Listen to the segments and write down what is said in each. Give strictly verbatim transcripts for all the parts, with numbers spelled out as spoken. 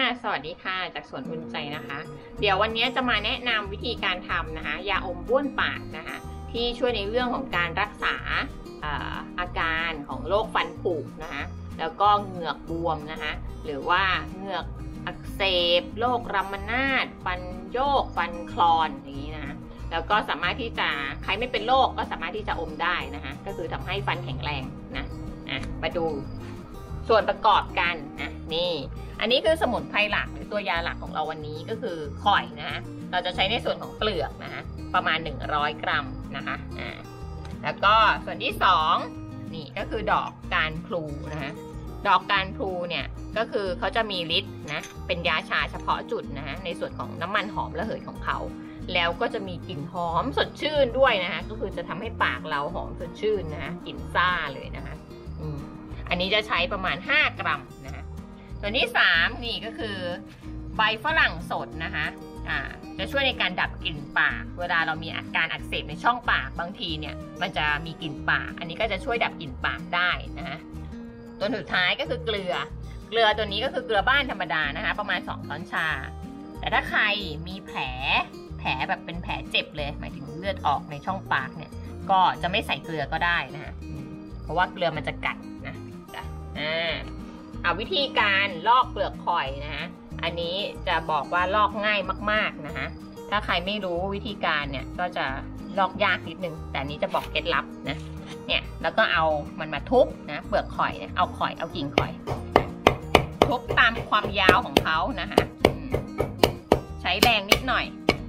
สวัสดีค่ะจากสวนอุ่นใจนะคะเดี๋ยววันนี้จะมาแนะนำวิธีการทำนะคะยาอมบ้วนปากนะคะที่ช่วยในเรื่องของการรักษา อาอาการของโรคฟันผุนะคะแล้วก็เหงือกบวมนะคะหรือว่าเหงือกอักเสบโรครัมมนาถฟันโยกฟันคลอนอย่างนี้นะคะแล้วก็สามารถที่จะใครไม่เป็นโรคก็สามารถที่จะอมได้นะคะก็คือทำให้ฟันแข็งแรงนะอ่ะมาดูส่วนประกอบกันอ่ะนี่อันนี้คือสมุนไพรหลักหรือตัวยาหลักของเราวันนี้ก็คือข่อยนะคะเราจะใช้ในส่วนของเปลือกนะคะประมาณหนึ่งร้อยกรัมนะคะอ่าแล้วก็ส่วนที่สองนี่ก็คือดอกการพลูนะคะดอกการพลูเนี่ยก็คือเขาจะมีฤทธิ์นะเป็นยาชาเฉพาะจุดนะฮะในส่วนของน้ำมันหอมระเหยของเขาแล้วก็จะมีกลิ่นหอมสดชื่นด้วยนะคะก็คือจะทำให้ปากเราหอมสดชื่นนะคะกลิ่นซ่าเลยนะคะอืมอันนี้จะใช้ประมาณห้ากรัมนะคะส่วนที่สามนี่ก็คือใบฝรั่งสดนะคะอ่าจะช่วยในการดับกลิ่นปากเวลาเรามีอาการอักเสบในช่องปากบางทีเนี่ยมันจะมีกลิ่นปากอันนี้ก็จะช่วยดับกลิ่นปากได้นะคะตัวสุดท้ายก็คือเกลือเกลือตัวนี้ก็คือเกลือบ้านธรรมดานะคะประมาณสองช้อนชาแต่ถ้าใครมีแผลแผลแบบเป็นแผลเจ็บเลยหมายถึงเลือดออกในช่องปากเนี่ยก็จะไม่ใส่เกลือก็ได้นะคะเพราะว่าเกลือมันจะกัดนะจ้ะอ่าเอาวิธีการลอกเปลือกข่อยนะคะอันนี้จะบอกว่าลอกง่ายมากๆนะคะถ้าใครไม่รู้วิธีการเนี่ยก็จะลอกยากนิดนึงแต่นี้จะบอกเคล็ดลับนะเนี่ยแล้วก็เอามันมาทุบนะเปลือกข่อยเนี่ยเอาข่อยเอากิ่งข่อยทุบตามความยาวของเขานะคะใช้แรงนิดหน่อย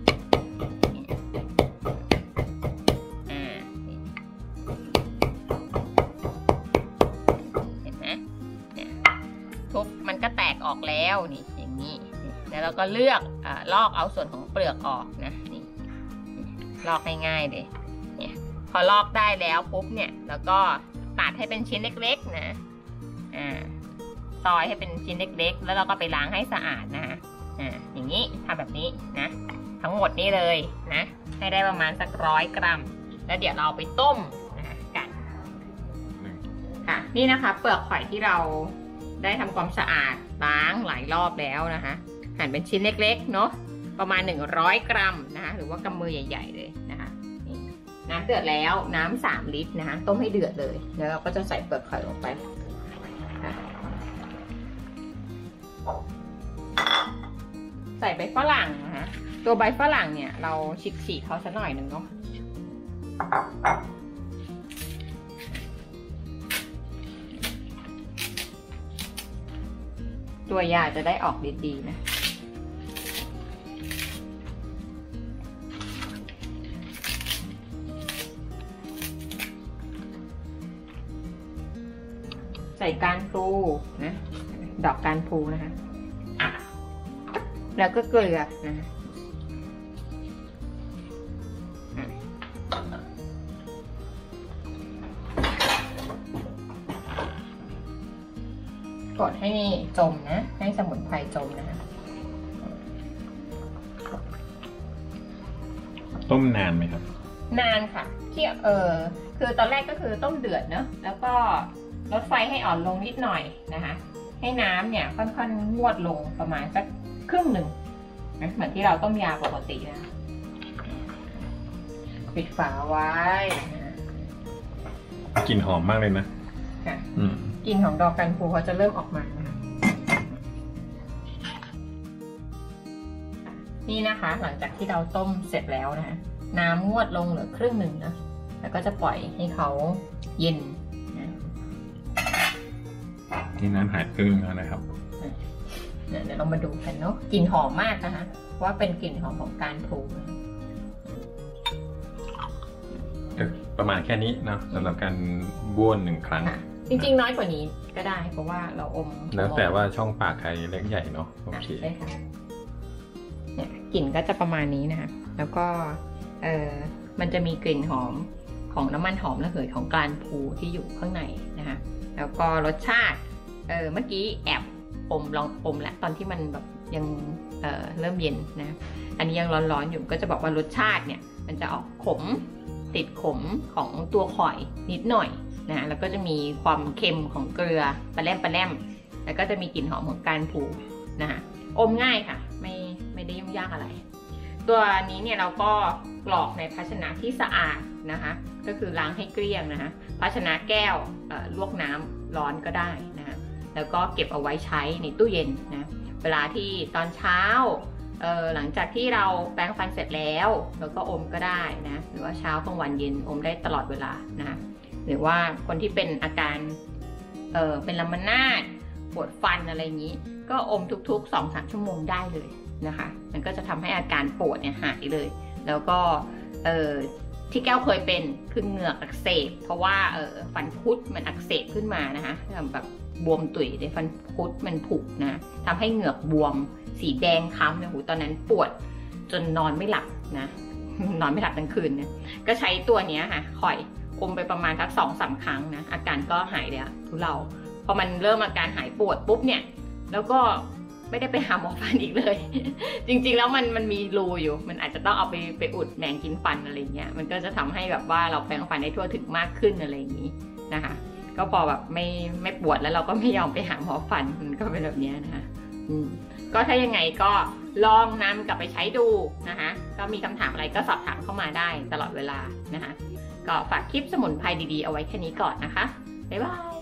เห็นไหมเนี่ยทุบมันก็แตกออกแล้วนี่อย่างนี้แล้วเราก็เลือกอ่าลอกเอาส่วนของเปลือกออกนะนี่ลอกง่ายๆเลยเนี่ยพอลอกได้แล้วปุ๊บเนี่ยแล้วก็ตัดให้เป็นชิ้นเล็กๆนะอ่าซอยให้เป็นชิ้นเล็กๆแล้วเราก็ไปล้างให้สะอาดนะอ่าอย่างนี้ทำแบบนี้นะทั้งหมดนี้เลยนะให้ได้ประมาณสักร้อยกรัมแล้วเดี๋ยวเราไปต้มนะกันค่ะนี่นะคะเปลือกข่อยที่เราได้ทำความสะอาดล้างหลายรอบแล้วนะคะหั่นเป็นชิ้นเล็กๆเนาะประมาณหนึ่งร้อยกรัมนะคะหรือว่ากำมือใหญ่ๆเลยนะคะน้ำเดือดแล้วน้ำสามลิตรนะคะต้มให้เดือดเลยแล้วเราก็จะใส่เปลือกข่อยลงไปใส่ใบฝรั่งนะคะตัวใบฝรั่งเนี่ยเราฉีกๆเขาสักหน่อยหนึ่งเนาะตัวยาจะได้ออกดีๆนะใส่การพลูนะดอกการพลูนะคะแล้วก็เกลือนะกดให้จมนะให้สมุนไพรจมนะคะต้มนานไหมครับนานค่ะที่เออคือตอนแรกก็คือต้มเดือดเนาะแล้วก็ลดไฟให้อ่อนลงนิดหน่อยนะคะให้น้ำเนี่ยค่อนๆงวดลงประมาณสักครึ่งหนึ่งนะเหมือนที่เราต้มยาปกตินะปิดฝาไว้กลิ่นหอมมากเลยนะค่ะกลิ่นของดอกกันพลูเขาจะเริ่มออกมานะคะนี่นะคะหลังจากที่เราต้มเสร็จแล้วนะคะน้ำงวดลงเหลือครึ่งหนึ่งนะแล้วก็จะปล่อยให้เขาเย็นนะนี่น้ำหายครึ่งแล้วนะครับเดี๋ยวเรามาดูกันเนาะกลิ่นหอมมากนะคะว่าเป็นกลิ่นหอมของการพลูประมาณแค่นี้เนาะสำหรับการบ้วนหนึ่งครั้งจริงๆน้อยกว่านี้ก็ได้เพราะว่าเราอมแล้วแต่ว่าช่องปากใครเล็กใหญ่เนาะโอเคเนี่ยกลิ่นก็จะประมาณนี้นะคะแล้วก็เออมันจะมีกลิ่นหอมของน้ำมันหอมระเหยของการพลูที่อยู่ข้างในนะคะแล้วก็รสชาติเออเมื่อกี้แอบอมลองอมแล้วตอนที่มันแบบยัง เ, เริ่มเย็นนะอันนี้ยังร้อนๆอยู่ก็จะบอกว่ารสชาติเนี่ยมันจะออกขมติดขมของตัวข่อยนิดหน่อยนะแล้วก็จะมีความเค็มของเกลือปลาแรมปลาแรมแล้วก็จะมีกลิ่นหอมของการพลูนะคะอมง่ายค่ะไม่ไม่ได้ยุ่งยากอะไรตัวนี้เนี่ยเราก็กรอกในภาชนะที่สะอาดนะคะก็คือล้างให้เกลี้ยงนะคะภาชนะแก้วลวกน้ำร้อนก็ได้นะคะแล้วก็เก็บเอาไว้ใช้ในตู้เย็นนะเวลาที่ตอนเช้าหลังจากที่เราแปรงฟันเสร็จแล้วเราก็อมก็ได้นะหรือว่าเช้ากลางวันเย็นอมได้ตลอดเวลานะหรือว่าคนที่เป็นอาการเออเป็นลำมนาดปวดฟันอะไรอย่างนี้ก็อมทุกๆ สองถึงสาม ชั่วโมงได้เลยนะคะมันก็จะทำให้อาการปวดเนี่ยหายเลยแล้วก็เออที่แก้วเคยเป็นคือเหงือกอักเสบเพราะว่าเออฟันคุดมันอักเสบขึ้นมานะคะแบบบวมตุ๋ยในฟันคุดมันผุนะทำให้เหงือกบวมสีแดงค้ำเนี่ยหูตอนนั้นปวดจนนอนไม่หลับนะนอนไม่หลับทั้งคืนเนี่ยก็ใช้ตัวนี้ค่ะคอยอมไปประมาณทักสองสามครั้งนะอาการก็หายเลยอะทุเลาพอมันเริ่มอาการหายปวดปุ๊บเนี่ยแล้วก็ไม่ได้ไปหาหมอฟันอีกเลย จริงๆแล้วมันมันมีรูอยู่มันอาจจะต้องเอาไปไปอุดแมงกินฟันอะไรเงี้ยมันก็จะทำให้แบบว่าเราแปรงฟันได้ทั่วถึงมากขึ้นอะไรอย่างนี้นะคะก็พอแบบไม่ไม่ปวดแล้วเราก็ไม่ยอมไปหาหมอฟันมันก็เป็นแบบนี้นะคะอืมก็ถ้ายังไงก็ลองนำกลับไปใช้ดูนะคะก็มีคำถามอะไรก็สอบถามเข้ามาได้ตลอดเวลานะคะก็ฝากคลิปสมุนไพรดีๆเอาไว้แค่นี้ก่อนนะคะบ๊ายบาย